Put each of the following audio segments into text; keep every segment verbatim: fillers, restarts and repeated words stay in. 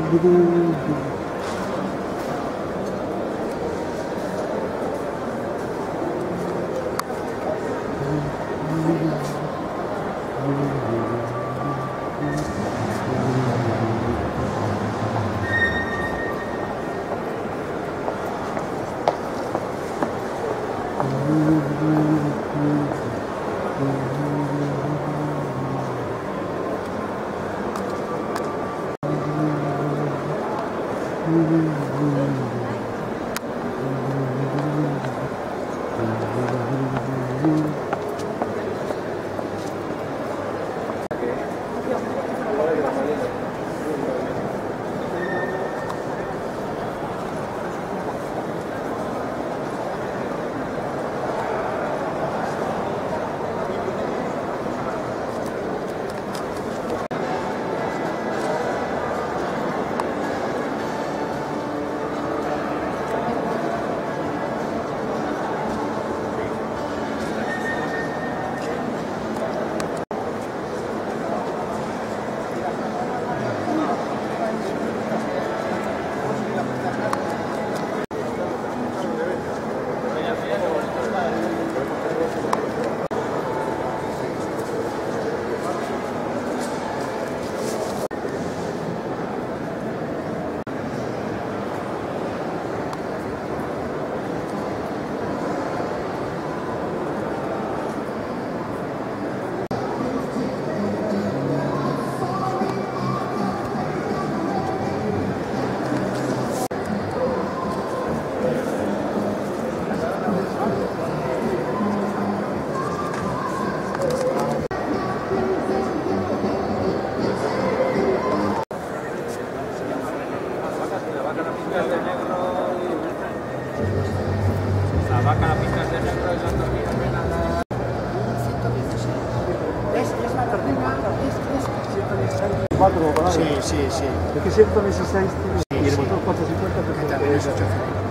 Sí, sí, sí. Es que ciento dieciséis sí, y el sí. motor cuatrocientos cincuenta Que también es ocho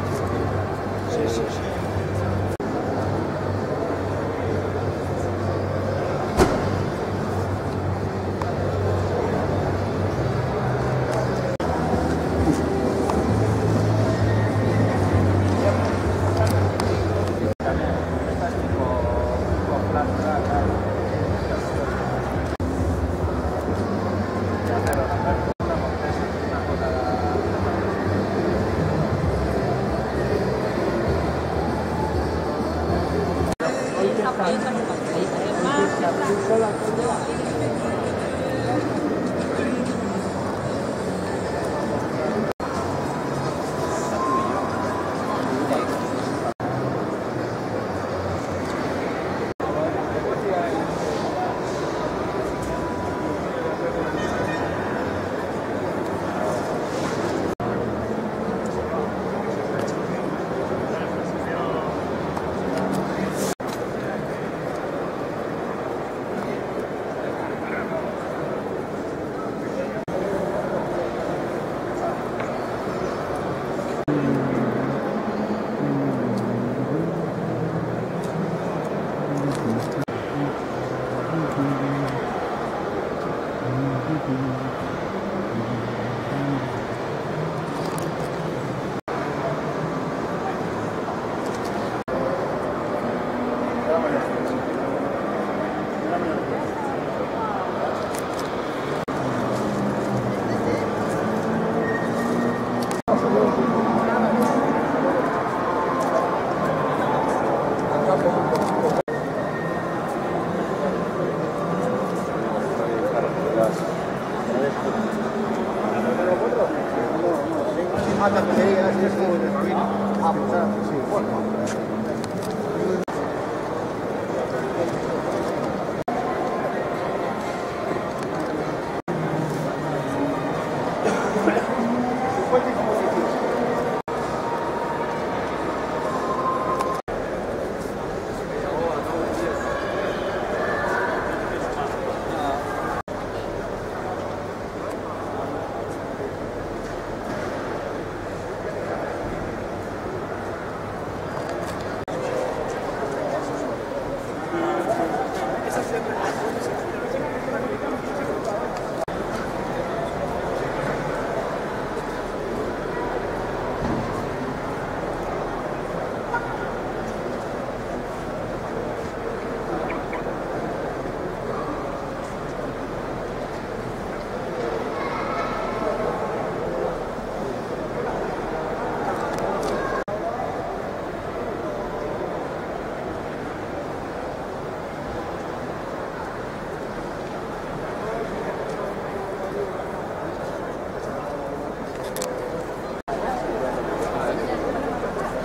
Sí, sí, sí.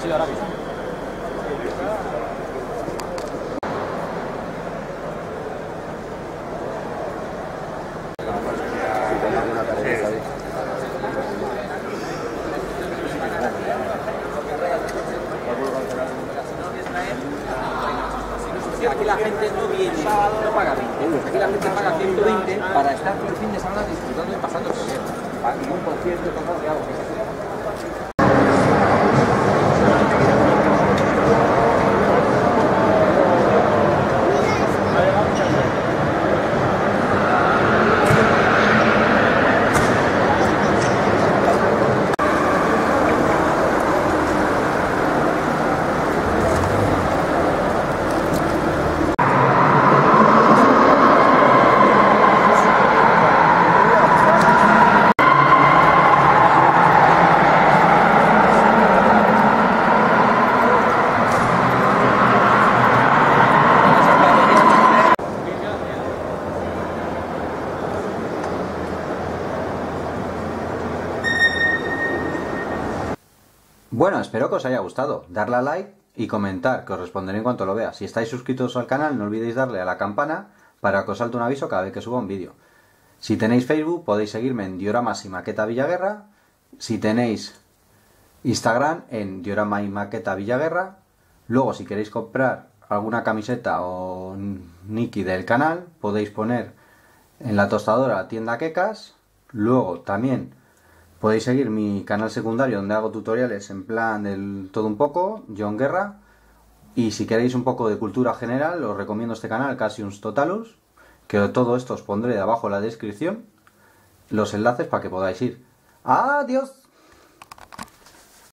rápido, rápido. Aquí la gente no viene, no paga veinte euros, aquí la gente paga ciento veinte para estar todo el fin de semana disfrutando y pasándose bien. Y un concierto tocado de algo que se hace. Bueno, espero que os haya gustado. Darle a like y comentar, que os responderé en cuanto lo vea. Si estáis suscritos al canal, no olvidéis darle a la campana para que os salte un aviso cada vez que suba un vídeo. Si tenéis Facebook, podéis seguirme en Dioramas y Maqueta Villaguerra. Si tenéis Instagram, en Diorama y Maqueta Villaguerra. Luego, si queréis comprar alguna camiseta o Niki del canal, podéis poner en la tostadora tienda Quecas. Luego, también podéis seguir mi canal secundario donde hago tutoriales en plan del todo un poco, John Guerra. Y si queréis un poco de cultura general, os recomiendo este canal, Cassius Totalus, que todo esto os pondré de abajo en la descripción, los enlaces para que podáis ir. ¡Adiós!